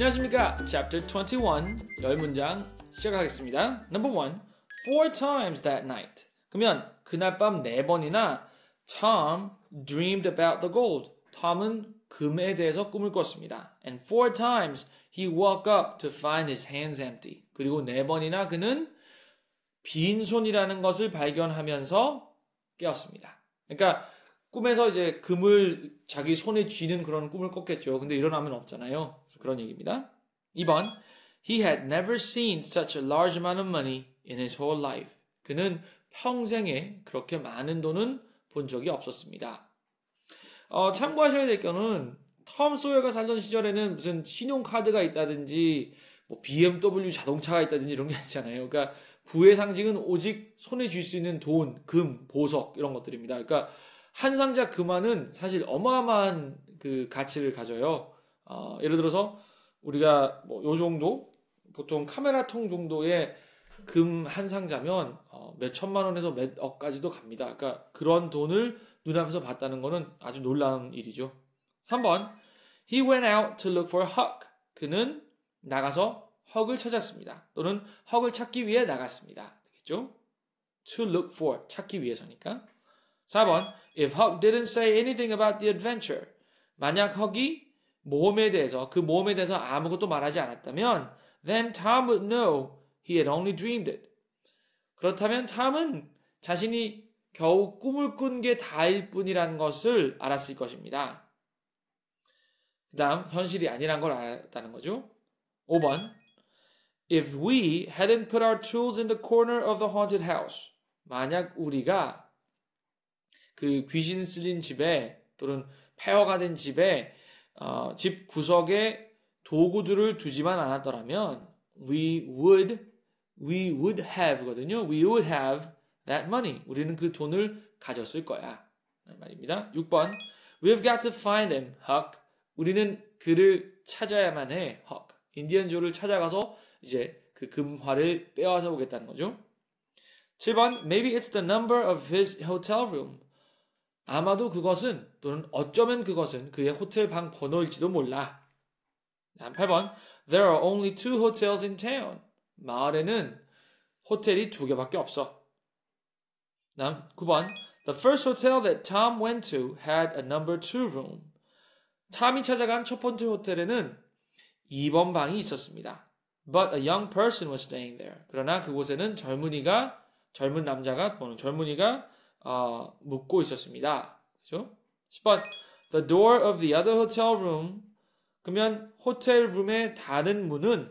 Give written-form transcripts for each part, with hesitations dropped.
안녕하십니까? Chapter 21, 10문장 시작하겠습니다. Number 1, 4 times that night. 그러면 그날 밤 4번이나 Tom dreamed about the gold. 톰은 금에 대해서 꿈을 꿨습니다. And 4 times he woke up to find his hands empty. 그리고 4번이나 그는 빈손이라는 것을 발견하면서 깨었습니다. 그러니까 꿈에서 이제 금을 자기 손에 쥐는 그런 꿈을 꿨겠죠. 근데 일어나면 없잖아요. 그래서 그런 얘기입니다. 2번, he had never seen such a large amount of money in his whole life. 그는 평생에 그렇게 많은 돈은 본 적이 없었습니다. 참고하셔야 될 거는 톰 소여가 살던 시절에는 무슨 신용카드가 있다든지 뭐 BMW 자동차가 있다든지 이런 게 아니잖아요. 그러니까 부의 상징은 오직 손에 쥘 수 있는 돈, 금, 보석 이런 것들입니다. 그러니까 한 상자 금화는 사실 어마어마한 그 가치를 가져요. 예를 들어서 우리가 뭐 요 정도 보통 카메라통 정도의 금 한 상자면 몇 천만 원에서 몇 억까지도 갑니다. 그러니까 그런 돈을 눈앞에서 봤다는 거는 아주 놀라운 일이죠. 3번, he went out to look for Huck. 그는 나가서 헉을 찾았습니다. 또는 헉을 찾기 위해 나갔습니다. 되겠죠? To look for, 찾기 위해서니까. 4번, if Huck didn't say anything about the adventure. 만약 헉이 모험에 대해서, 그 모험에 대해서 아무것도 말하지 않았다면 then Tom would know he had only dreamed it. 그렇다면 탐은 자신이 겨우 꿈을 꾼 게 다일 뿐이라는 것을 알았을 것입니다. 그 다음, 현실이 아니란 걸 알았다는 거죠. 5번, if we hadn't put our tools in the corner of the haunted house. 만약 우리가 그 귀신 쓸린 집에 또는 폐허가 된 집에 집 구석에 도구들을 두지만 않았더라면 we would have 거든요. We would have that money. 우리는 그 돈을 가졌을 거야. 말입니다. 6번, we've got to find him, Huck. 우리는 그를 찾아야만 해, Huck. 인디언조를 찾아가서 이제 그 금화를 빼앗아 오겠다는 거죠. 7번, maybe it's the number of his hotel room. 아마도 그것은 또는 어쩌면 그것은 그의 호텔 방 번호일지도 몰라. 8번, there are only 2 hotels in town. 마을에는 호텔이 2개밖에 없어. 9번, the first hotel that Tom went to had a number 2 room. 탐이 찾아간 첫 번째 호텔에는 2번 방이 있었습니다. But a young person was staying there. 그러나 그곳에는 젊은 남자가 또는 젊은이가 묵고 있었습니다. 그렇죠? 10번, the door of the other hotel room. 그러면 호텔 룸의 다른 문은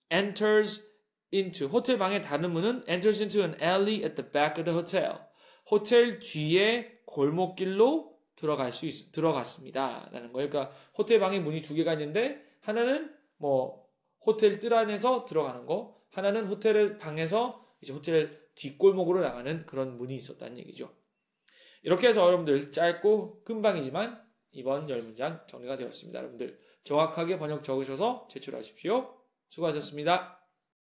호텔 방의 다른 문은 enters into an alley at the back of the hotel. 호텔 뒤에 골목길로 들어갔습니다. 라는 거예요. 그러니까 호텔 방에 문이 2개가 있는데 하나는 뭐 호텔 뜰 안에서 들어가는 거, 하나는 호텔 방에서 이제 호텔 뒷골목으로 나가는 그런 문이 있었다는 얘기죠. 이렇게 해서 여러분들 짧고 금방이지만 이번 10문장 정리가 되었습니다. 여러분들 정확하게 번역 적으셔서 제출하십시오. 수고하셨습니다.